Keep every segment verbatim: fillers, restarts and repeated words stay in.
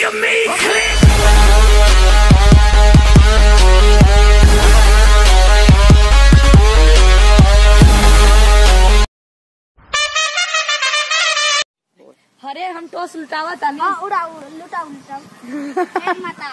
at me, click. अरे हम toss लुटावा था ना। हाँ उड़ाओ लुटाओ लुटाओ एक माता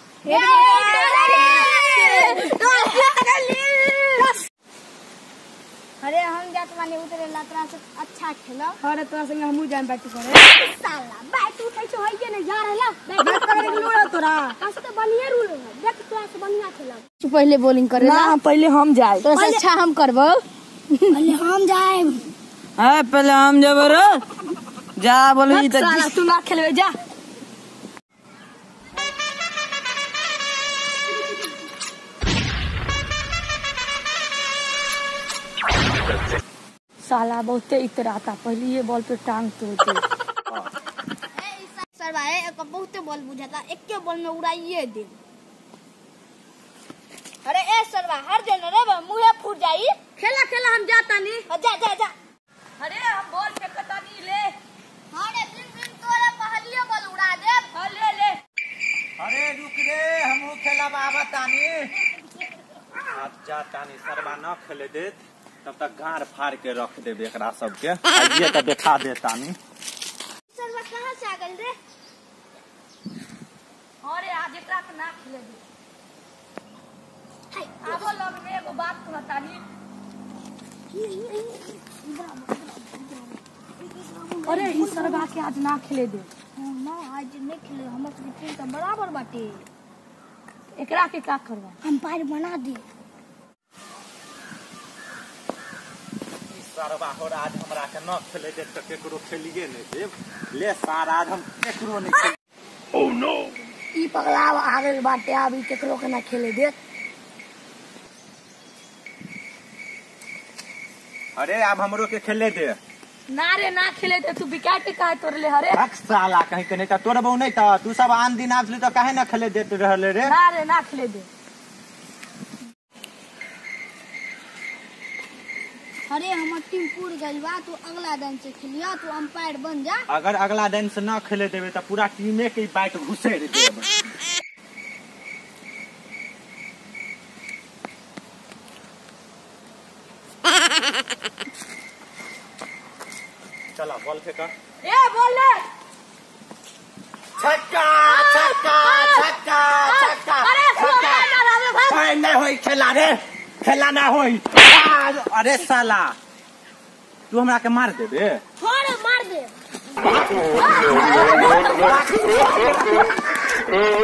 अरे हम जात माने उतरे लतरा से अच्छा खेलो। अरे तोरा संग हमहू जाम बैट करे साला बैट उठै छ होइए ने जा रहला बैट करे के लोड़ा तोरा कस तो बढ़िया रूल है देख तोरा से बढ़िया खेला। तू पहले बॉलिंग करे ना पहले हम जाए तो अच्छा हम करबो पहले हम जाए हां पहले हम जब रे जा बोली त साला तू ना खेलबे जा। साला बहुते इतराता पहले ये बॉल पे टांग तोड़ते। सर भाई एक बहुते बॉल बुझाता एक के बॉल में उड़ाइए दे। अरे ए सरवा हर जन रे मुंह फूट जाई खेला खेला हम जाता नहीं जा जा जा। अरे हम बॉल फेंकता नहीं ले अरे दिन दिन तोरे पहलियो बॉल उड़ा दे हां ले ले। अरे रुक रे हमहू खेलब आवतानी आज जातानी सरबा न खेले दे तब तक गाड़ फाड़ के रख देबे एकरा सब के आइए त देखा देतानी। सरवा कहां से आ गइल रे। अरे आज एकरा के ना खेले दे आबो लग में एगो बात कहतानी। अरे ई सरबा के आज ना खेले दे ना आज नहीं खेले हमर टीम तो बराबर बाटे एकरा के का करबा अंपायर बना दे। सरबा हो आज हमरा के न खेले दे त केकरो खेलिए नहीं देब ले सारा आज हम केकरो नहीं खेल। ओह नो ई पगला आ गइल बाटे अभी केकरो के ना खेले दे। अरे अब हमरो के खेले दे ना रे ना खेले दे तू विकेट काहे तोड़ले हरे रख साला कहीं के नहीं त तोर बहु नहीं त तू सब आन दिन आजली त काहे ना खेले देते रहले रे। ना रे ना खेले दे। अरे हमर टीम पूर गइल बा तू अगला दिन से खेलिया तू अंपायर बन जा। अगर अगला दिन से न खेले देबे त पूरा टीमे के बैट घुसे देब। चला बॉल फेंका ए बॉल ले छक्का छक्का छक्का छक्का अरे छक्का भाई नहीं होई खेला रे खेला ना होई। अरे साला तू हमरा के मार देबे थोड़े मार दे।